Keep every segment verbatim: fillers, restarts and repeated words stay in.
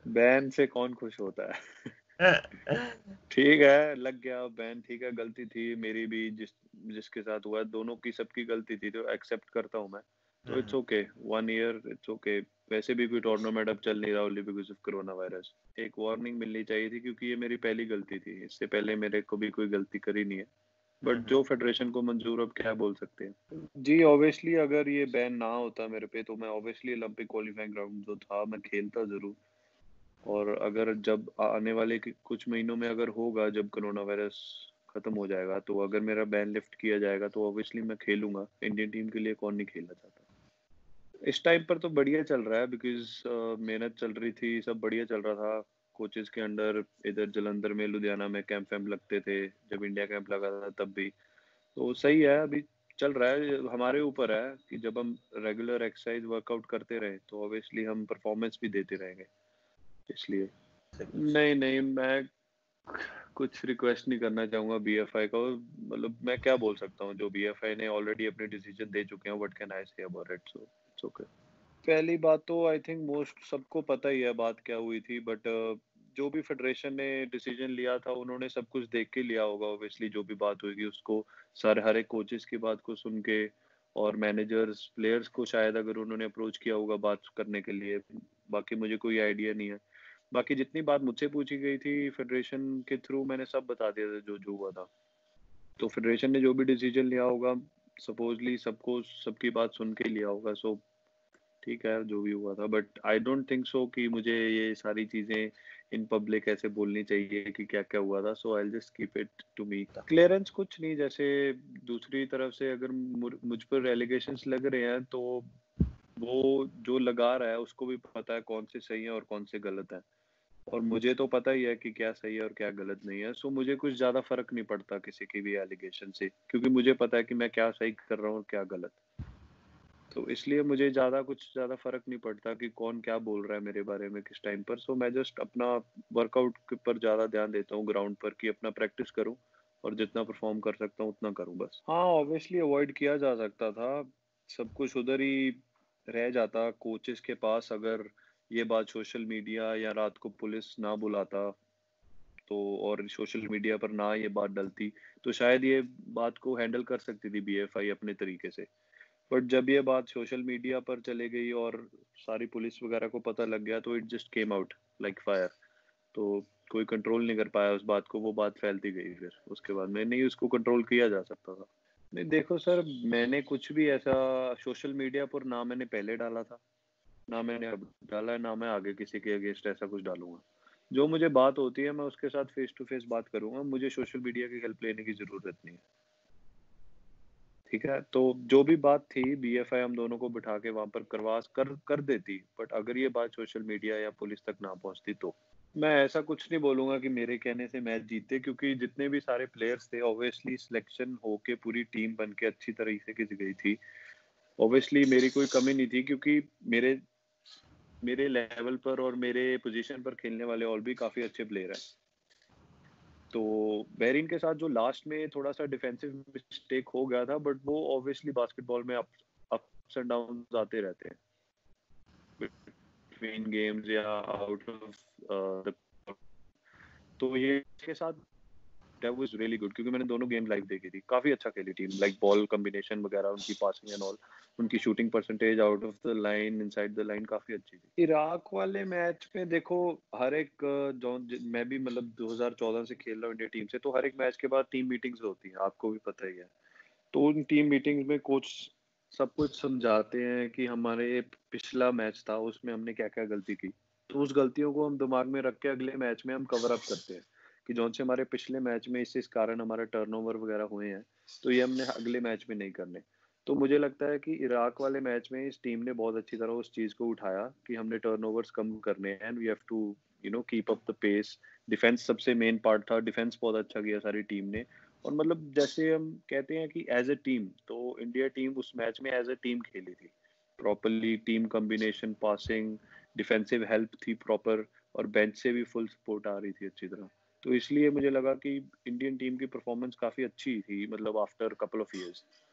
Ban से कौन खुश होता है? ठीक है, लग गया बैन, ठीक है, गलती थी मेरी भी, जिस जिसके साथ हुआ, दोनों की सबकी गलती थी, तो एक्सेप्ट करता हूँ मैं। तो it's okay, one year it's okay. वैसे भी कोई टूर्नामेंट अब चल नहीं रहा only because of corona virus. एक वार्निंग मिलनी चाहिए थी क्योंकि ये मेरी पहली गलती थी, इससे पहले मेरे को भी कोई गलती करी नहीं है। बट जो फेडरेशन को मंजूर, अब क्या बोल सकते हैं जी। ऑब्वियसली अगर ये बैन ना होता मेरे पे, तो मैं ऑब्वियसली ओलंपिक क्वालिफाइंग ग्राउंड जो था मैं खेलता जरूर। और अगर जब आने वाले कि- कुछ महीनों में अगर होगा, जब कोरोना वायरस खत्म हो जाएगा, तो अगर मेरा बैन लिफ्ट किया जाएगा तो ऑब्वियसली मैं खेलूंगा। इंडियन टीम के लिए कौन नहीं खेलना चाहता। इस टाइम पर तो बढ़िया चल रहा है बिकॉज मेहनत चल रही थी, सब बढ़िया चल रहा था। कोचेस के अंडर इधर जलंधर में, लुधियाना में कैंप वैम्प लगते थे, जब इंडिया कैंप लगा था तब भी। तो सही है, अभी चल रहा है। हमारे ऊपर है कि जब हम रेगुलर एक्सरसाइज वर्कआउट करते रहे तो ऑब्वियसली हम परफॉर्मेंस भी देते रहेंगे, इसलिए। नहीं नहीं, मैं कुछ रिक्वेस्ट नहीं करना चाहूंगा बीएफआई को। मतलब मैं क्या बोल सकता हूँ, जो बीएफआई ने ऑलरेडी अपने डिसीजन दे चुके हैं, what can I say about it, so it's okay. पहली बात तो आई थिंक मोस्ट सबको पता ही है बात क्या हुई थी, बट जो भी फेडरेशन ने डिसीजन लिया था उन्होंने सब कुछ देख के लिया होगा ऑब्वियसली। जो भी बात होगी उसको सर हर एक कोचेस की बात को सुन के, और मैनेजर्स प्लेयर्स को शायद अगर उन्होंने अप्रोच किया होगा बात करने के लिए। बाकी मुझे कोई आइडिया नहीं है। बाकी जितनी बात मुझसे पूछी गई थी फेडरेशन के थ्रू, मैंने सब बता दिया था जो जो हुआ था। तो फेडरेशन ने जो भी डिसीजन लिया होगा, सपोजली सबको सबकी बात सुन के लिया होगा। सो ठीक है, जो भी हुआ था, but I don't think so कि मुझे ये सारी चीजें इन पब्लिक ऐसे बोलनी चाहिए कि क्या क्या हुआ था। So I just keep it to me. Clearance कुछ नहीं, जैसे दूसरी तरफ से अगर मुर- मुझ पर एलिगेशंस लग रहे हैं, तो वो जो लगा रहा है उसको भी पता है कौन से सही है और कौन से गलत है। और मुझे तो पता ही है कि क्या सही है और क्या गलत नहीं है। सो मुझे कुछ ज्यादा फर्क नहीं पड़ता किसी की भी एलिगेशन से, क्योंकि मुझे पता है कि मैं क्या सही कर रहा हूँ और क्या गलत। तो इसलिए मुझे ज्यादा कुछ ज्यादा फर्क नहीं पड़ता कि कौन क्या बोल रहा है मेरे बारे में किस टाइम पर। सो मैं जस्ट अपना वर्कआउट पर ज्यादा ध्यान देता हूँ ग्राउंड पर, कि अपना प्रैक्टिस करूँ और जितना परफॉर्म कर सकता हूँ उतना करूँ बस। हाँ, ऑब्वियसली अवॉइड किया जा सकता था, सब कुछ उधर ही रह जाता कोचेस के पास। अगर ये बात सोशल मीडिया या रात को पुलिस ना बुलाता तो, और सोशल मीडिया पर ना ये बात डलती, तो शायद ये बात को हैंडल कर सकती थी बीएफआई अपने तरीके से। बट जब ये बात सोशल मीडिया पर चले गई और सारी पुलिस वगैरह को पता लग गया, तो it just came out like fire. तो कोई कंट्रोल नहीं कर पाया उस बात को, वो बात फैलती गई। फिर उसके बाद में नहीं उसको कंट्रोल किया जा सकता था। नहीं देखो सर, मैंने कुछ भी ऐसा सोशल मीडिया पर ना मैंने पहले डाला था, ना मैंने अब डाला है, ना मैं आगे किसी के अगेंस्ट ऐसा कुछ डालूंगा। जो मुझे बात होती है मैं उसके साथ फेस टू फेस बात करूंगा, मुझे सोशल मीडिया की हेल्प लेने की जरूरत नहीं है। ठीक है, तो जो भी बात थी बीएफआई हम दोनों को बिठा के वहां पर करवा कर कर देती, बट अगर ये बात सोशल मीडिया या पुलिस तक ना पहुंचती तो। मैं ऐसा कुछ नहीं बोलूंगा कि मेरे कहने से मैच जीते, क्योंकि जितने भी सारे प्लेयर्स थे ऑब्वियसली सिलेक्शन होके पूरी टीम बन के अच्छी तरीके से गई थी। ऑब्वियसली मेरी कोई कमी नहीं थी, क्योंकि मेरे मेरे लेवल पर और मेरे पोजीशन पर खेलने वाले और भी काफी अच्छे प्लेयर हैं। तो बेरिन के साथ जो लास्ट में थोड़ा सा डिफेंसिव मिस्टेक हो गया था, बट वो ऑब्वियसली बास्केटबॉल में अप्स एंड डाउन्स आते रहते हैं बिटवीन गेम्स या आउट ऑफ द। तो ये के साथ that was really good, क्योंकि मैंने दोनों गेम लाइव देखी थी, काफी अच्छा खेली टीम, लाइक बॉल कॉम्बिनेशन वगैरह, उनकी पासिंग एंड ऑल, उनकी shooting percentage out of the line, inside the line काफी अच्छी थी। इराक वाले मैच में देखो, हर एक अ, जो मैं भी मतलब दो हज़ार चौदह से खेल रहा हूँ इंडिया टीम से, तो हर एक मैच के बाद टीम मीटिंग्स होती हैं, आपको भी पता ही है। तो उन टीम मीटिंग्स में कोच सब कुछ समझाते हैं कि हमारे पिछला मैच था उसमें हमने क्या क्या गलती की, तो उस गलतियों को हम दिमाग में रख के अगले मैच में हम कवर अप करते हैं, कि जौन से हमारे पिछले मैच में इस इस कारण हमारे टर्नओवर वगैरह हुए हैं, तो ये हमने अगले मैच में नहीं करने। तो मुझे लगता है कि इराक वाले मैच में इस टीम ने बहुत अच्छी तरह उस चीज को उठाया कि हमने टर्नओवर्स कम करने हैं, and we have to you know keep up the pace. Defence सबसे मेन पार्ट था, डिफेंस बहुत अच्छा किया सारी टीम ने। और मतलब जैसे हम कहते हैं कि एज ए टीम, तो इंडिया टीम उस मैच में एज ए टीम खेली थी properly. Team combination, passing, defensive help थी प्रॉपर, और बेंच से भी फुल सपोर्ट आ रही थी अच्छी तरह। तो इसलिए मुझे लगा कि इंडियन टीम की परफॉर्मेंस काफी अच्छी थी, मतलब after couple of years.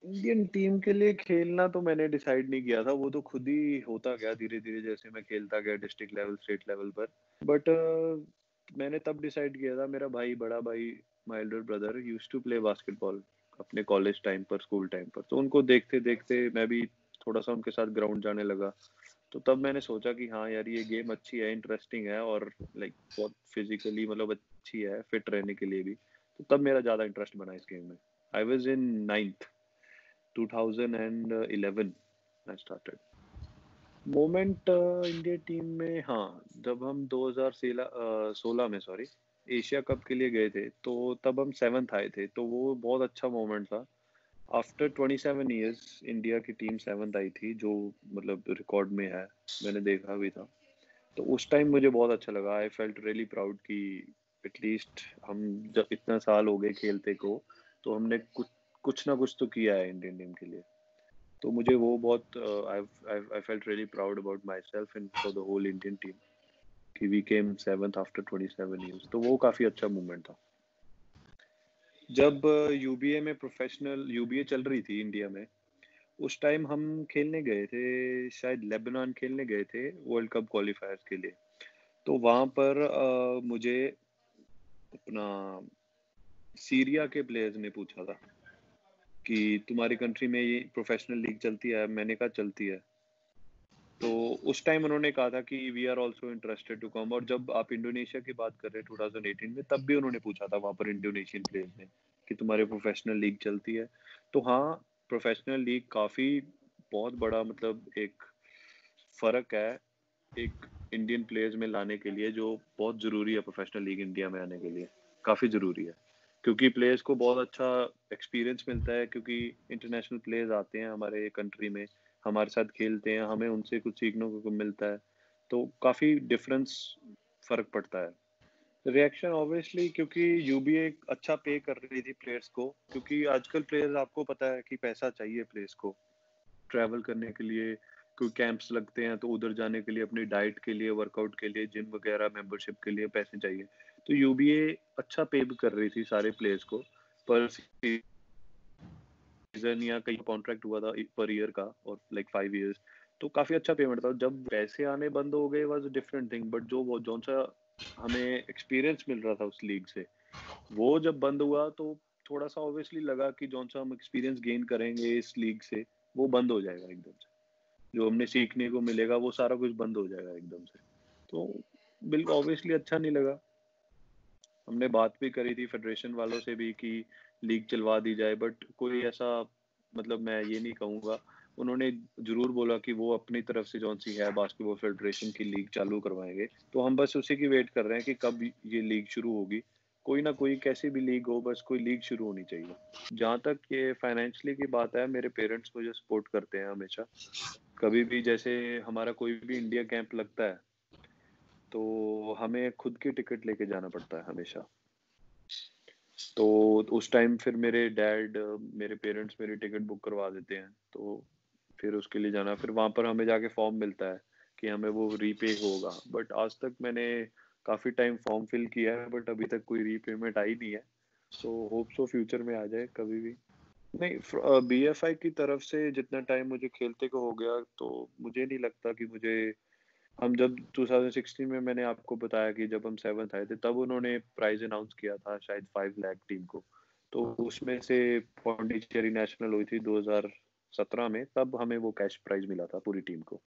Indian team के लिए खेलना तो मैंने डिसाइड नहीं किया था, वो तो खुद ही होता गया धीरे-धीरे जैसे मैं खेलता गया डिस्ट्रिक्ट लेवल, स्टेट लेवल पर। बट मैंने तब डिसाइड किया था, मेरा भाई, बड़ा भाई, my elder brother used to play basketball अपने कॉलेज टाइम पर, स्कूल टाइम पर। तो उनको देखते-देखते मैं भी थोड़ा-सा उनके साथ ग्राउंड जाने लगा। तो तब मैंने सोचा कि हाँ यार, ये गेम अच्छी है, इंटरेस्टिंग है और लाइक बहुत फिजिकली मतलब अच्छी है, फिट रहने के लिए भी। तो तब मेरा ज़्यादा इंटरेस्ट बना इस गेम में। I was in ninth twenty eleven I started. Moment India team में, हाँ, जब हम दो हज़ार सोलह में, सॉरी, एशिया कप के लिए गए थे, तो तब हम सेवंथ आए थे, तो वो बहुत अच्छा मोमेंट था। आफ्टर सत्ताईस इयर्स इंडिया की टीम सेवंथ आई थी, जो मतलब रिकॉर्ड में है, मैंने देखा भी था। तो उस टाइम मुझे बहुत अच्छा लगा। आई फेल्ट रियली प्राउड कि एटलीस्ट हम जब इतना साल हो गए खेलते को, तो हमने कुछ कुछ ना कुछ तो किया है इंडियन टीम के लिए। तो मुझे वो बहुत I felt really proud about myself and for the whole Indian team कि वी केम सेवंथ आफ्टर सत्ताईस इयर्स। तो वो काफी अच्छा मूवमेंट था। जब यूबीए में प्रोफेशनल यूबीए चल रही थी इंडिया में, उस टाइम हम खेलने गए थे, शायद लेबनान खेलने गए थे वर्ल्ड कप क्वालिफायर्स के लिए। तो वहां पर अ, मुझे अपना सीरिया के प्लेयर्स ने पूछा था कि तुम्हारी कंट्री में ये प्रोफेशनल लीग चलती है? मैंने कहा चलती है। तो उस टाइम उन्होंने कहा था कि we are also interested to come. और जब आप इंडोनेशिया की बात कर रहे हैं ट्वेंटी एटीन में, तब भी उन्होंने पूछा था वहां पर इंडोनेशियन प्लेयर्स ने कि तुम्हारे प्रोफेशनल लीग चलती है? तो हाँ, प्रोफेशनल लीग काफी बहुत बड़ा मतलब एक फर्क है एक इंडियन प्लेयर्स में लाने के लिए, जो बहुत जरूरी है प्रोफेशनल लीग इंडिया में आने के लिए, काफी जरूरी है। क्योंकि प्लेयर्स को बहुत अच्छा एक्सपीरियंस मिलता है, क्योंकि इंटरनेशनल प्लेयर्स आते हैं हमारे कंट्री में, हमारे साथ खेलते हैं, हमें उनसे कुछ सीखने को मिलता है। तो काफी डिफरेंस फर्क पड़ता है। रिएक्शन ऑब्वियसली, क्योंकि यूबीए अच्छा पे कर रही थी प्लेयर्स को, क्योंकि आजकल प्लेयर्स, आपको पता है कि पैसा चाहिए प्लेयर्स को ट्रैवल करने के लिए, कोई कैंप्स लगते हैं तो उधर जाने के लिए, अपनी डाइट के लिए, वर्कआउट के लिए, जिम वगैरह मेंबरशिप के लिए पैसे चाहिए। तो यूबीए अच्छा पे भी कर रही थी सारे प्लेयर्स को, पर सीजन या कहीं कॉन्ट्रैक्ट हुआ था पर ईयर का, और लाइक फाइव इयर्स, तो काफी अच्छा पेमेंट था। जब पैसे आने बंद हो गए वाज डिफरेंट थिंग, बट जो वो जौन सा हमें एक्सपीरियंस मिल रहा था उस लीग से, वो जब बंद हुआ तो थोड़ा सा ऑब्वियसली लगा कि जौन सा हम एक्सपीरियंस गेन करेंगे इस लीग से, वो बंद हो जाएगा एकदम से। जो हमने सीखने को मिलेगा वो सारा कुछ बंद हो जाएगा एकदम से। तो बिल्कुल ऑब्वियसली अच्छा नहीं लगा। हमने बात भी करी थी फेडरेशन वालों से भी कि लीग चलवा दी जाए, बट कोई ऐसा, मतलब मैं ये नहीं कहूँगा, उन्होंने जरूर बोला कि वो अपनी तरफ से जौन सी है बास्केटबॉल फेडरेशन की लीग चालू करवाएंगे। तो हम बस उसी की वेट कर रहे हैं कि कब ये लीग शुरू होगी। कोई ना कोई कैसी भी लीग हो, बस कोई लीग शुरू होनी चाहिए। जहाँ तक ये फाइनेंशियली की बात है, मेरे पेरेंट्स मुझे सपोर्ट करते हैं हमेशा। कभी भी जैसे हमारा कोई भी इंडिया कैंप लगता है, तो हमें खुद की टिकट लेके जाना पड़ता है हमेशा। तो उस टाइम फिर मेरे डैड, मेरे पेरेंट्स मेरी टिकट बुक करवा देते हैं। तो फिर उसके लिए जाना, फिर वहां पर हमें जाके फॉर्म मिलता है कि हमें वो रीपे होगा। बट आज तक मैंने काफी टाइम फॉर्म फिल किया है, बट अभी तक कोई रीपेमेंट आई नहीं है। सो होप सो फ्यूचर में आ जाए कभी भी। नहीं, बीएफआई की तरफ से जितना टाइम मुझे खेलते को हो गया, तो मुझे नहीं लगता कि मुझे, हम जब ट्वेंटी सिक्सटीन में, मैंने आपको बताया कि जब हम सेवंथ आए थे, तब उन्होंने प्राइज अनाउंस किया था शायद फाइव लाख टीम को। तो उसमें से पौंडीचेरी नेशनल हुई थी दो हज़ार सत्रह में, तब हमें वो कैश प्राइज मिला था पूरी टीम को।